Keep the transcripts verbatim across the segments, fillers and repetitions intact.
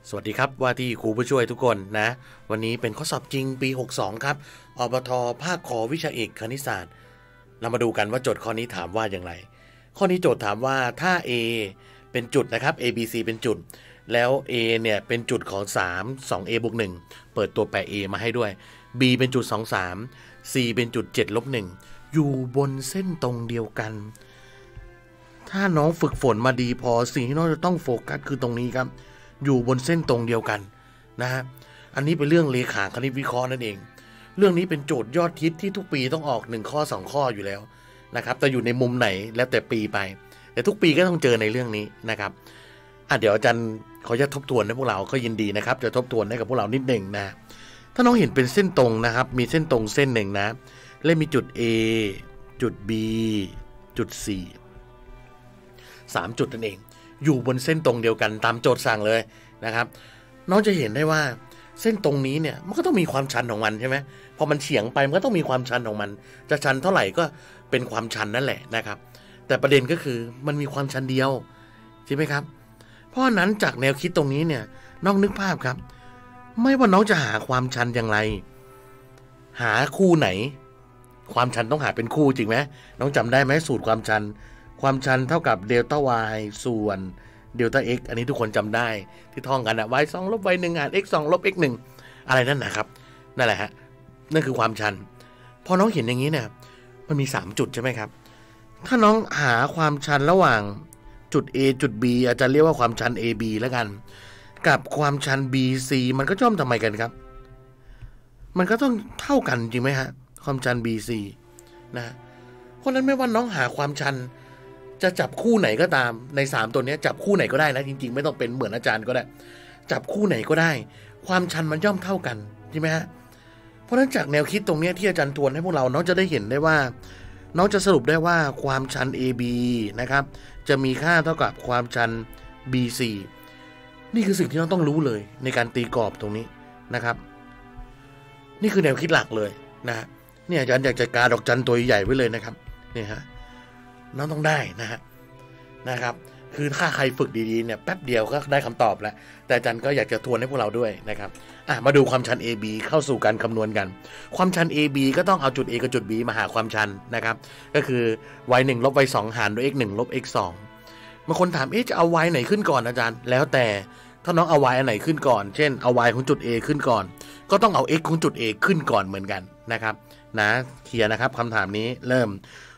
สวัสดีครับว่าที่ครูผู้ช่วยทุกคนนะวันนี้เป็นข้อสอบจริงปีหกสิบสองครับอบทภาคคอวิชาเอกคณิตศาสตร์เรามาดูกันว่าโจทย์ข้อนี้ถามว่าอย่างไรข้อนี้โจทย์ถามว่าถ้า A เป็นจุดนะครับ A B C เป็นจุดแล้ว A เนี่ยเป็นจุดของสาม สอง A บวกหนึ่งเปิดตัวแปร A มาให้ด้วย B เป็นจุดสอง สาม C เป็นจุดเจ็ดลบหนึ่งอยู่บนเส้นตรงเดียวกันถ้าน้องฝึกฝนมาดีพอสิ่งที่น้องจะต้องโฟกัสคือตรงนี้ครับอยู่บนเส้นตรงเดียวกันนะฮะอันนี้เป็นเรื่องเลขาคณิตวิเคราะห์นั่นเองเรื่องนี้เป็นโจทย์ยอดฮิตที่ทุกปีต้องออกหนึ่งข้อสองข้ออยู่แล้วนะครับแต่อยู่ในมุมไหนแล้วแต่ปีไปแต่ทุกปีก็ต้องเจอในเรื่องนี้นะครับอ่ะเดี๋ยวอาจารย์ขอจะทบทวนให้พวกเราก็ยินดีนะครับจะทบทวนให้กับพวกเรานิดหนึ่งนะถ้าน้องเห็นเป็นเส้นตรงนะครับมีเส้นตรงเส้นหนึ่งนะและมีจุด A จุด B จุด C สามจุดนั่นเองอยู่บนเส้นตรงเดียวกันตามโจทย์สั่งเลยนะครับน้องจะเห็นได้ว่าเส้นตรงนี้เนี่ยมันก็ต้องมีความชันของมันใช่ไหมพอมันเฉียงไปมันก็ต้องมีความชันของมันจะชันเท่าไหร่ก็เป็นความชันนั่นแหละนะครับแต่ประเด็นก็คือมันมีความชันเดียวใช่ไหมครับเพราะนั้นจากแนวคิดตรงนี้เนี่ยน้องนึกภาพครับไม่ว่าน้องจะหาความชันอย่างไรหาคู่ไหนความชันต้องหาเป็นคู่จริงไหมน้องจำได้ไหมสูตรความชันความชันเท่ากับเดลต้า y ส่วนเดลต้า x อันนี้ทุกคนจำได้ที่ท่องกันอะ y สองลบ y หนึ่งหาร x สองลบ x หนึ่งอะไรนั่นนะครับนั่นแหละฮะนั่นคือความชันพอน้องเห็นอย่างนี้เนี่ยมันมีสามจุดใช่ไหมครับถ้าน้องหาความชันระหว่างจุด A จุด B อาจจะเรียกว่าความชัน เอ บี แล้วกันกับความชัน บี ซี มันก็ย่อมทำไมกันครับมันก็ต้องเท่ากันจริงไหมฮะความชัน บี ซี นะเพราะนั้นไม่ว่าน้องหาความชันจะจับคู่ไหนก็ตามในสามตัวนี้จับคู่ไหนก็ได้นะจริงๆไม่ต้องเป็นเหมือนอาจารย์ก็ได้จับคู่ไหนก็ได้ความชันมันย่อมเท่ากันใช่ไหมฮะเพราะฉะนั้นจากแนวคิดตรงนี้ที่อาจารย์ทวนให้พวกเราน้องจะได้เห็นได้ว่าน้องจะสรุปได้ว่าความชัน เอ บี นะครับจะมีค่าเท่ากับความชัน บี ซี นี่คือสิ่งที่น้องต้องรู้เลยในการตีกรอบตรงนี้นะครับนี่คือแนวคิดหลักเลยนะเนี่ยอาจารย์อยากจะกาดอกจันตัวใหญ่ไว้เลยนะครับนี่ฮะน้องต้องได้นะฮะนะครับคือถ้าใครฝึกดีๆเนี่ยแป๊บเดียวก็ได้คำตอบแล้วแต่อาจารย์ก็อยากจะทวนให้พวกเราด้วยนะครับอ่ะมาดูความชัน เอ บี เข้าสู่การคำนวณกันความชัน เอ บี ก็ต้องเอาจุด A กับจุด B มาหาความชันนะครับก็คือ y หนึ่งลบ y สองหารด้วย x หนึ่งลบ x สองบางคนถามเอ๊ะจะเอา y ไหนขึ้นก่อนอาจารย์แล้วแต่ถ้าน้องเอา y อันไหนขึ้นก่อนเช่นเอา y ของจุด A ขึ้นก่อนก็ต้องเอา x ของจุด A ขึ้นก่อนเหมือนกันนะครับนะเคลียร์นะครับคำถามนี้เริ่ม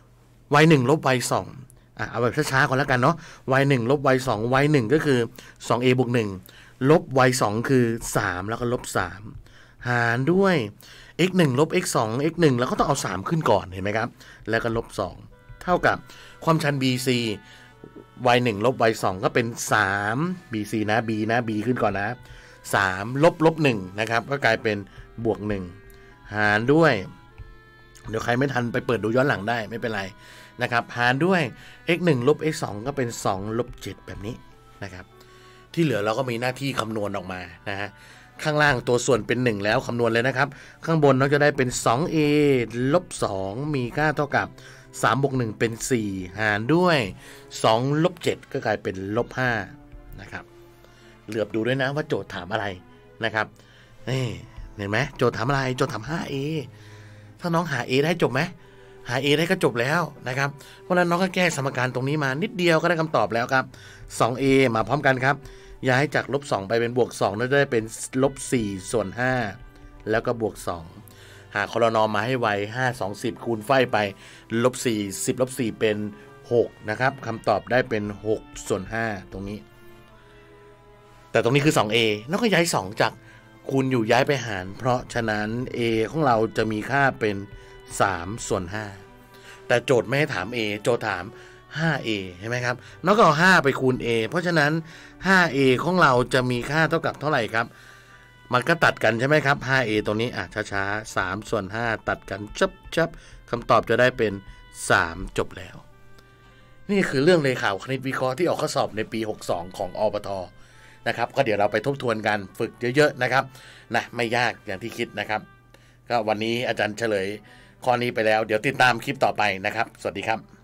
y หนึ่งลบ y สองอ่ะเอาแบบช้าๆก่อนแล้วกันเนาะ y หนึ่งลบ y สอง y หนึ่งก็คือ สอง a บวกหนึ่งลบ y สองคือสามแล้วก็ลบสามหารด้วย x หนึ่งลบ x สอง x หนึ่งแล้วก็ต้องเอาสามขึ้นก่อนเห็นไหมครับแล้วก็ลบสองเท่ากับความชัน บี ซี y หนึ่งลบ y สองก็เป็นสาม บี ซี นะ b นะ b ขึ้นก่อนนะสามลบลบหนึ่งนะครับก็กลายเป็นบวกหนึ่งหารด้วยเดี๋ยวใครไม่ทันไปเปิดดูย้อนหลังได้ไม่เป็นไรนะครับหารด้วย x หนึ่งลบ x สองก็เป็นสองลบเจ็ดแบบนี้นะครับที่เหลือเราก็มีหน้าที่คำนวณออกมานะฮะข้างล่างตัวส่วนเป็นหนึ่งแล้วคำนวณเลยนะครับข้างบนเราจะได้เป็น สอง เอ ลบสองมีค่าเท่ากับสามบวกหนึ่งเป็นสี่หารด้วยสองลบเจ็ดก็กลายเป็นลบห้านะครับเหลือบดูด้วยนะว่าโจทย์ถามอะไรนะครับนี่เห็นไหมโจทย์ถามอะไรโจทย์ถาม ห้า เอ ถ้าน้องหา A ได้จบไหมหา A ได้ก็จบแล้วนะครับเพราะฉะนั้นน้องก็แก้สมการตรงนี้มานิดเดียวก็ได้คำตอบแล้วครับ สอง เอ มาพร้อมกันครับย้ายจากลบสองไปเป็นบวกสองแล้วได้เป็นลบสี่ส่วนห้าแล้วก็บวกสองหาคอลนอมาให้ไวห้า สอง สิบคูณไฟไปลบสี่ สิบลบสี่เป็นหกนะครับคำตอบได้เป็นหกส่วนห้าตรงนี้แต่ตรงนี้คือ สอง เอ แล้วก็ย้ายสองจากคูณอยู่ย้ายไปหารเพราะฉะนั้น A ของเราจะมีค่าเป็นสามส่วนห้าแต่โจทย์ไม่ให้ถาม A โจทย์ถาม ห้า เอ ใช่ไหมครับน้องก็เอาห้าไปคูณ A เพราะฉะนั้น ห้า เอ ของเราจะมีค่าเท่ากับเท่าไหร่ครับมันก็ตัดกันใช่ไหมครับ ห้า เอ ตรงนี้อ่ะช้าๆสามส่วนห้าตัดกันจับจับคำตอบจะได้เป็นสามจบแล้วนี่คือเรื่องเลขาคณิตวิเคราะห์ที่ออกข้อสอบในปีหกสิบสองของอบท.นะครับก็เดี๋ยวเราไปทบทวนกันฝึกเยอะๆนะครับนะไม่ยากอย่างที่คิดนะครับก็วันนี้อาจารย์เฉลยข้อนี้ไปแล้วเดี๋ยวติดตามคลิปต่อไปนะครับสวัสดีครับ